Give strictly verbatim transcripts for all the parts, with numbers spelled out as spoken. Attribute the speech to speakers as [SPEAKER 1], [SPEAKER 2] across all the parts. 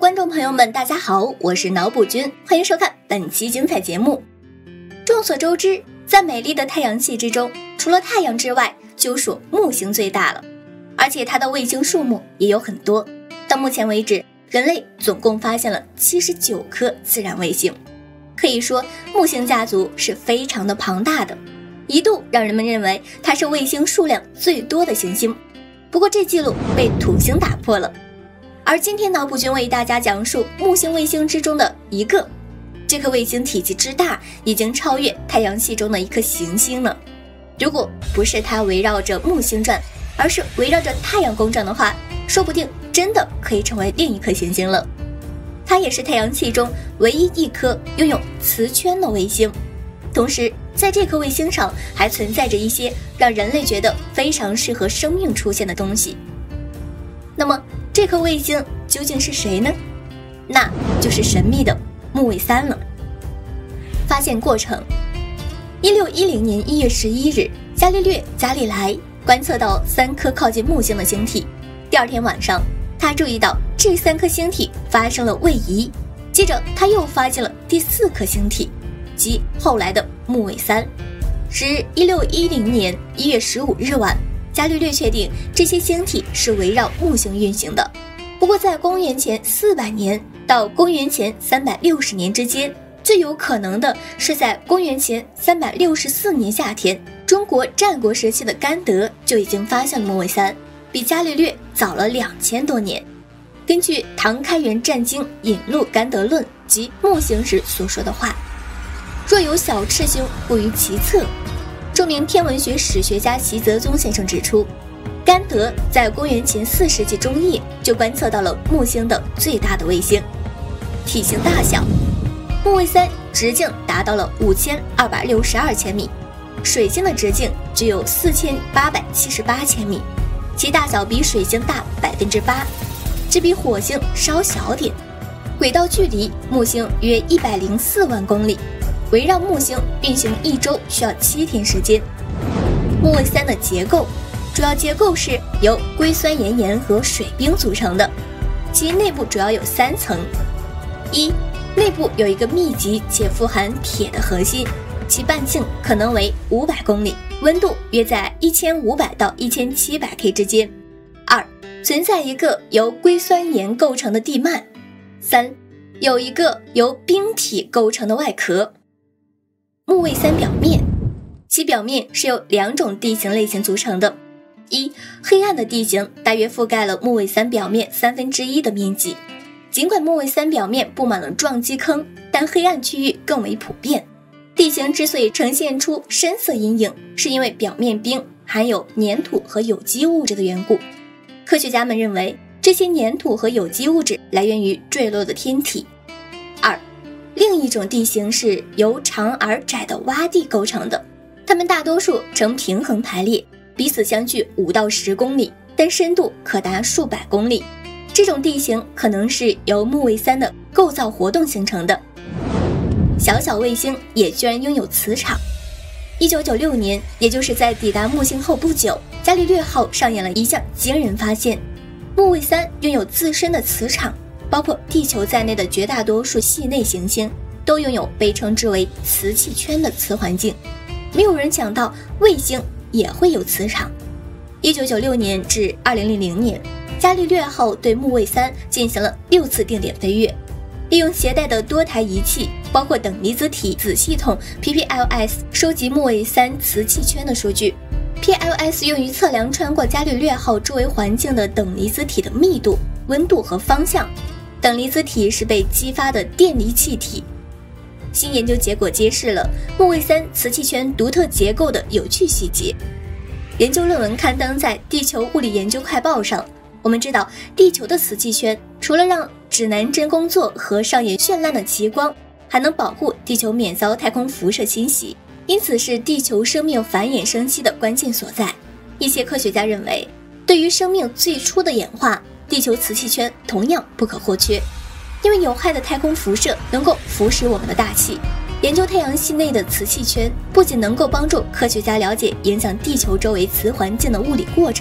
[SPEAKER 1] 观众朋友们，大家好，我是脑补君，欢迎收看本期精彩节目。众所周知，在美丽的太阳系之中，除了太阳之外，就属木星最大了，而且它的卫星数目也有很多。到目前为止，人类总共发现了七十九颗自然卫星，可以说木星家族是非常的庞大的，一度让人们认为它是卫星数量最多的行星。不过这记录被土星打破了。而今天脑补君为大家讲述木星卫星之中的一个，这颗卫星体积之大，已经超越太阳系中的一颗行星了。如果不是它围绕着木星转，而是围绕着太阳公转的话，说不定真的可以成为另一颗行星了。它也是太阳系中唯一一颗拥有磁圈的卫星，同时在这颗卫星上还存在着一些让人类觉得非常适合生命出现的东西。那么这颗卫星究竟是谁呢？那就是神秘的木卫三了。发现过程：一六一零年一月十一日，伽利略·伽利莱观测到三颗靠近木星的星体。第二天晚上，他注意到这三颗星体发生了位移，接着他又发现了第四颗星体，即后来的木卫三。至一六一零年一月十五日晚，伽利略确定这些星体是围绕木星运行的。不过在公元前四百年到公元前三百六十年之间，最有可能的是在公元前三百六十四年夏天，中国战国时期的甘德就已经发现了木卫三，比伽利略早了两千多年。根据唐开元战经引录甘德论及木星时所说的话，若有小赤星布于其侧。著名天文学史学家习泽宗先生指出，甘德在公元前四世纪中叶就观测到了木星的最大的卫星。体型大小：木卫三直径达到了五千二百六十二千米，水星的直径只有四千八百七十八千米，其大小比水星大百分之八，只比火星稍小点。轨道距离木星约一百零四万公里。围绕木星运行一周需要七天时间。木卫三的结构主要结构是由硅酸盐盐和水冰组成的，其内部主要有三层：一、内部有一个密集且富含铁的核心，其半径可能为五百公里，温度约在一千五百到一千七百 K 之间；二、存在一个由硅酸盐构成的地幔；三、有一个由冰体构成的外壳。木卫三表面，其表面是由两种地形类型组成的：一、黑暗的地形大约覆盖了木卫三表面三分之一的面积。尽管木卫三表面布满了撞击坑，但黑暗区域更为普遍。地形之所以呈现出深色阴影，是因为表面冰含有粘土和有机物质的缘故。科学家们认为，这些粘土和有机物质来源于坠落的天体。二、另一种地形是由长而窄的洼地构成的，它们大多数呈平衡排列，彼此相距五到十公里，但深度可达数百公里。这种地形可能是由木卫三的构造活动形成的。小小卫星也居然拥有磁场。一九九六年，也就是在抵达木星后不久，伽利略号上演了一项惊人发现：木卫三拥有自身的磁场。包括地球在内的绝大多数系内行星都拥有被称之为磁气圈的磁环境，没有人想到卫星也会有磁场。一九九六年至二零零零年，伽利略号对木卫三进行了六次定点飞跃，利用携带的多台仪器，包括等离子体子系统 P P L S 收集木卫三磁气圈的数据。P L S 用于测量穿过伽利略号周围环境的等离子体的密度、温度和方向。等离子体是被激发的电离气体。新研究结果揭示了木卫三磁气圈独特结构的有趣细节。研究论文刊登在《地球物理研究快报》上。我们知道，地球的磁气圈除了让指南针工作和上演绚烂的极光，还能保护地球免遭太空辐射侵袭，因此是地球生命繁衍生息的关键所在。一些科学家认为，对于生命最初的演化，地球磁气圈同样不可或缺，因为有害的太空辐射能够腐蚀我们的大气。研究太阳系内的磁气圈，不仅能够帮助科学家了解影响地球周围磁环境的物理过程，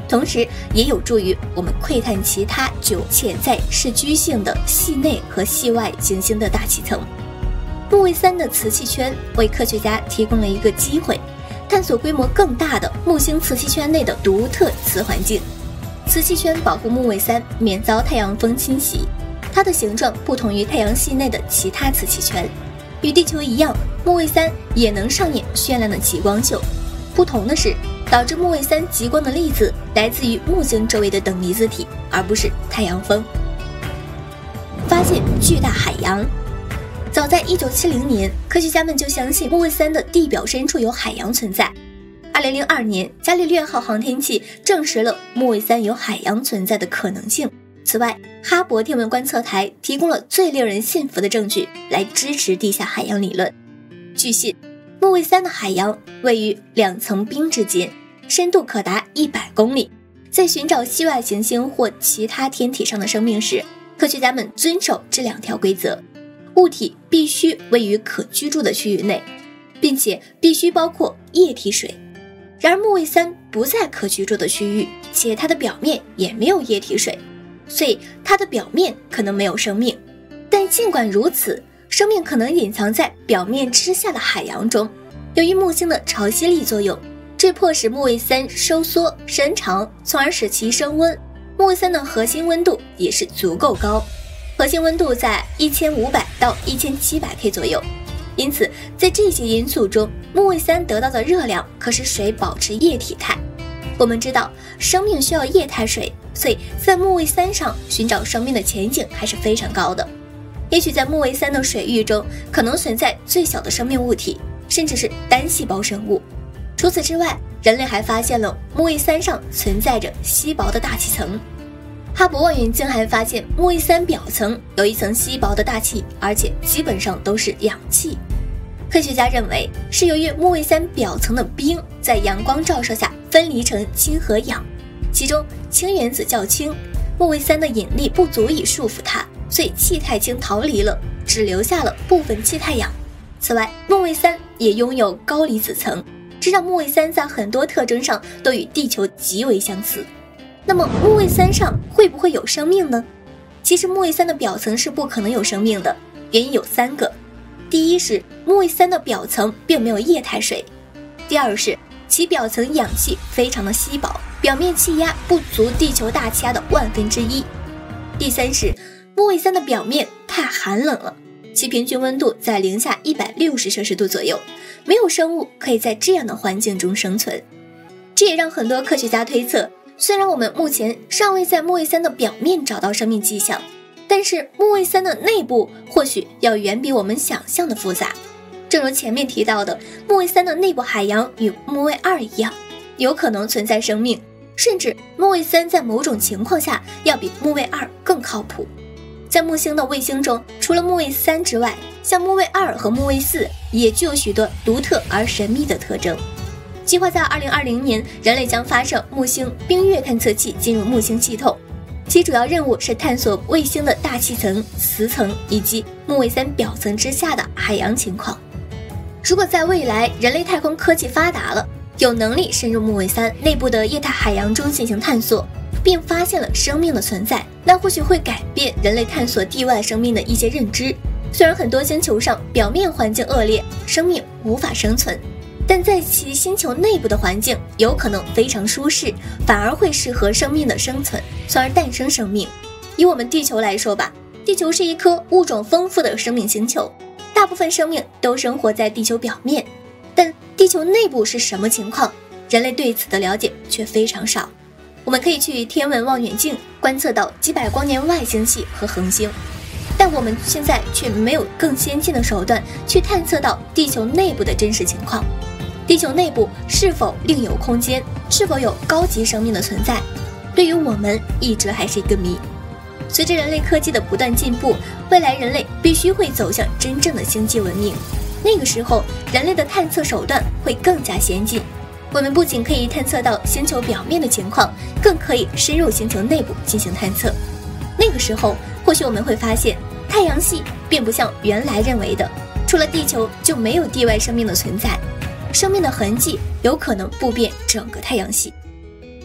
[SPEAKER 1] 同时也有助于我们窥探其他具有潜在视居性的系内和系外行星的大气层。木卫三的磁气圈为科学家提供了一个机会，探索规模更大的木星磁气圈内的独特磁环境。磁气圈保护木卫三免遭太阳风侵袭，它的形状不同于太阳系内的其他磁气圈。与地球一样，木卫三也能上演绚烂的极光秀。不同的是，导致木卫三极光的粒子来自于木星周围的等离子体，而不是太阳风。发现巨大海洋。早在一九七零年，科学家们就相信木卫三的地表深处有海洋存在。二零零二年，伽利略号航天器证实了木卫三有海洋存在的可能性。此外，哈勃天文观测台提供了最令人信服的证据来支持地下海洋理论。据信，木卫三的海洋位于两层冰之间，深度可达一百公里。在寻找系外行星或其他天体上的生命时，科学家们遵守这两条规则：物体必须位于可居住的区域内，并且必须包括液体水。然而木卫三不在可居住的区域，且它的表面也没有液体水，所以它的表面可能没有生命。但尽管如此，生命可能隐藏在表面之下的海洋中。由于木星的潮汐力作用，这迫使木卫三收缩伸长，从而使其升温。木卫三的核心温度也是足够高，核心温度在一千五百到一千七百 K 左右。因此在这些因素中，木卫三得到的热量可使水保持液体态。我们知道生命需要液态水，所以在木卫三上寻找生命的前景还是非常高的。也许在木卫三的水域中可能存在最小的生命物体，甚至是单细胞生物。除此之外，人类还发现了木卫三上存在着稀薄的大气层。哈勃望远镜还发现木卫三表层有一层稀薄的大气，而且基本上都是氧气。科学家认为是由于木卫三表层的冰在阳光照射下分离成氢和氧，其中氢原子较轻，木卫三的引力不足以束缚它，所以气态氢逃离了，只留下了部分气态氧。此外，木卫三也拥有高离子层，这让木卫三在很多特征上都与地球极为相似。那么木卫三上会不会有生命呢？其实木卫三的表层是不可能有生命的，原因有三个。第一是木卫三的表层并没有液态水，第二是其表层氧气非常的稀薄，表面气压不足地球大气压的万分之一，第三是木卫三的表面太寒冷了，其平均温度在零下一百六十摄氏度左右，没有生物可以在这样的环境中生存。这也让很多科学家推测，虽然我们目前尚未在木卫三的表面找到生命迹象，但是木卫三的内部或许要远比我们想象的复杂。正如前面提到的，木卫三的内部海洋与木卫二一样，有可能存在生命，甚至木卫三在某种情况下要比木卫二更靠谱。在木星的卫星中，除了木卫三之外，像木卫二和木卫四也具有许多独特而神秘的特征。计划在二零二零年，人类将发射木星冰月探测器进入木星系统，其主要任务是探索卫星的大气层、磁层以及木卫三表层之下的海洋情况。如果在未来人类太空科技发达了，有能力深入木卫三内部的液态海洋中进行探索，并发现了生命的存在，那或许会改变人类探索地外生命的一些认知。虽然很多星球上表面环境恶劣，生命无法生存，但在其星球内部的环境有可能非常舒适，反而会适合生命的生存，从而诞生生命。以我们地球来说吧，地球是一颗物种丰富的生命星球，大部分生命都生活在地球表面，但地球内部是什么情况，人类对此的了解却非常少。我们可以去天文望远镜观测到几百光年外星系和恒星，但我们现在却没有更先进的手段去探测到地球内部的真实情况。地球内部是否另有空间，是否有高级生命的存在，对于我们一直还是一个谜。随着人类科技的不断进步，未来人类必须会走向真正的星际文明，那个时候人类的探测手段会更加先进。我们不仅可以探测到星球表面的情况，更可以深入星球内部进行探测。那个时候或许我们会发现，太阳系并不像原来认为的除了地球就没有地外生命的存在，生命的痕迹有可能布遍整个太阳系。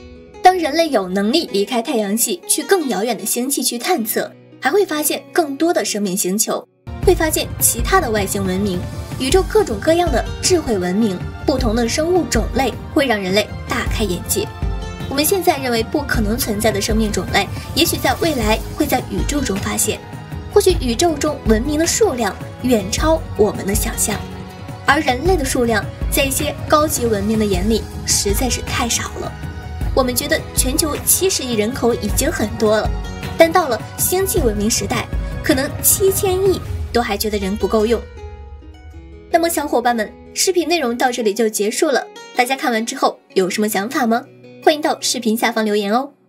[SPEAKER 1] 当人类有能力离开太阳系，去更遥远的星系去探测，还会发现更多的生命星球，会发现其他的外星文明，宇宙各种各样的智慧文明，不同的生物种类，会让人类大开眼界。我们现在认为不可能存在的生命种类，也许在未来会在宇宙中发现。或许宇宙中文明的数量远超我们的想象，而人类的数量在一些高级文明的眼里实在是太少了。我们觉得全球七十亿人口已经很多了，但到了星际文明时代，可能七千亿都还觉得人不够用。那么小伙伴们，视频内容到这里就结束了，大家看完之后有什么想法吗？欢迎到视频下方留言哦。